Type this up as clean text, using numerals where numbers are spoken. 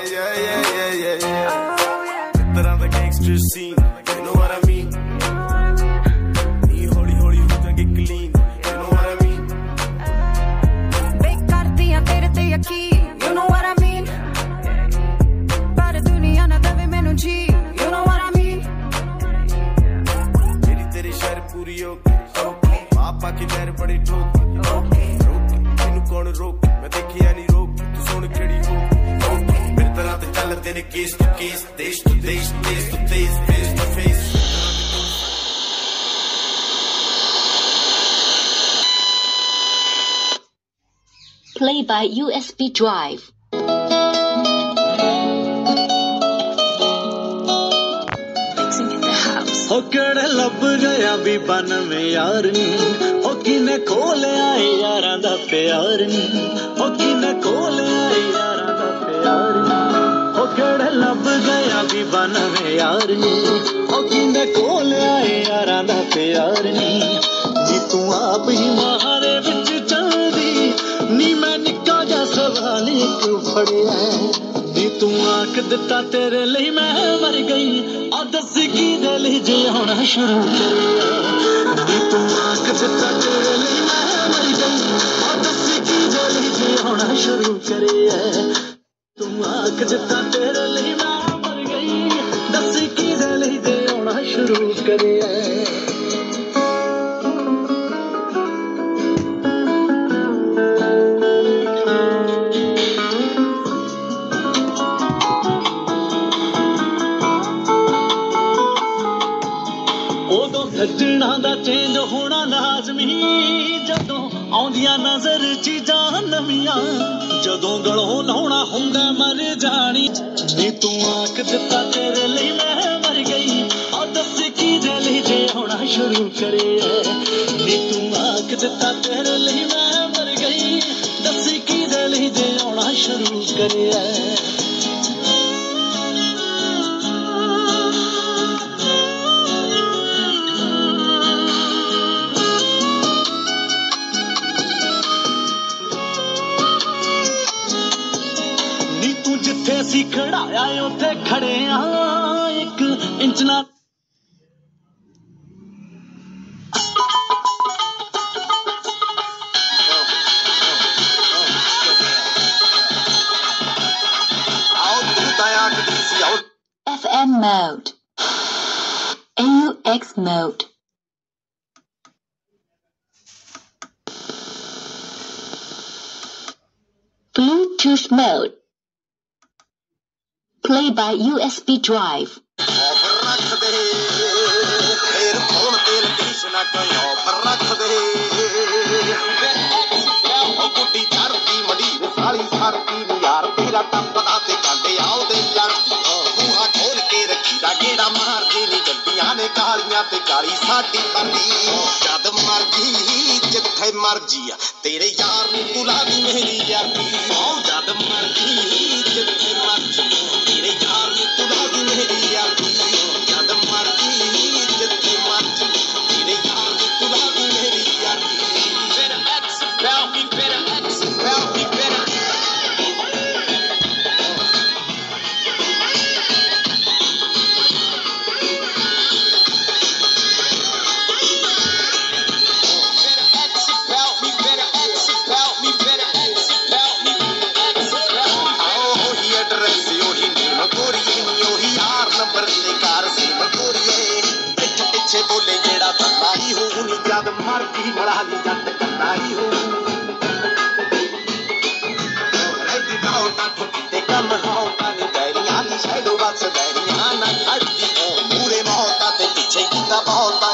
ਤਰ੍ਹਾਂ ਦਾ gangster scene, you know what I mean? ਨੀ ਹੌਲੀ ਹੌਲੀ ਹੋ ਜਾਗੇ clean, you know what I mean? Bake ਕਰਦੀਆਂ ਤੇਰੇ ਤੇ ਯਕੀਨ, you know what I mean? ਪਰ ਦੁਨੀਆ ਨਾ ਦੇਵੇ ਮੈਨੂੰ ਜੀ, you know what I mean? ਮੇਰੀ ਤੇਰੀ ਸ਼ਹਿਰ ਪੂਰੀ okay, ਪਾਪਾ ਕੀ ਲਹਿਰ ਬੜੀ ਠੋਕ, okay, ਮੈਨੂੰ ਕੌਣ ਰੋਕ, ਮੈਂ ਦੇਖਿਆ ਨਹੀਂ ਰੋਕ, ਤੂੰ ਸੁਣ ਕਿਹੜੀ ਹੋ, okay, ਮੇਰੇ ਤਰ੍ਹਾਂ ਤੇ ਚੱਲਦੇ ਨੇ case to case, ਦੇਸ਼ to ਦੇਸ਼, face to face, face to face. Play by USB drive. Mixing in the house. हो केड़े लब गया भी 92 यार नी, हो किने खोलिया यारां दा प्यार नी, हो किने खोलिया यारां दा प्यार नी, हो केड़े लब गया भी 92 यार नी, हो किने खोलिया यारां दा प्यार नी, जी तू आप ही मारे विच चलदी नी, मैं निक्का जा सवाल एक फड़िया नी, तू आख दिता तेरे लिए मैं मर गई, आ दस की दिल जे होना शुरू करिया नी, तू आख दिता तेरे लिए मैं मर गई, आ दस की दिल जे होना शुरू करिया, तू आख दिता तेरे लिए मैं मर गई, दस की दिल जे होना शुरू करिया। सजना दा चेंज होना लाजमी, जदों आउंदियां नजर चीजां नवियां, जदों गलों लाउणा हुंदा मर जानी नी, तू आख दिता तेरे लिए मैं मर गई, आ दस की दिल जे होना शुरू करे नी, तू आख दिता तेरे लिए मैं मर गई, दस की दिल जे होना शुरू करे। जिथे असी खड़ाया उत्थे खड़े आ, एक इंच ना FM mode. AUX mode. Bluetooth mode. Play by USB drive. गेड़ा मारदी नी गड्डियां ने कालियां ते काली साडी बंदी, जद मर्जी जिथे मर्जी तेरे यार नूं बुला दी मेरी यारी, जद मर्जी जिथे मर्जी तेरे यार नूं बुला दी मेरी यारी, जद मर्जी जिथे मर्जी तेरे यार नूं बुला दी मेरी यारी। Better ask about me, better ask about me, better बोले जेड़ा बंदा ही हो उन्हीं जद मर्जी मरा ली जट करना ही हो, रेडी होता ठुकते कम होता नी बैरियां दी शैडो बस बैरियां ना खड़दी, पूरे मौता ते पीछे कीता बहुत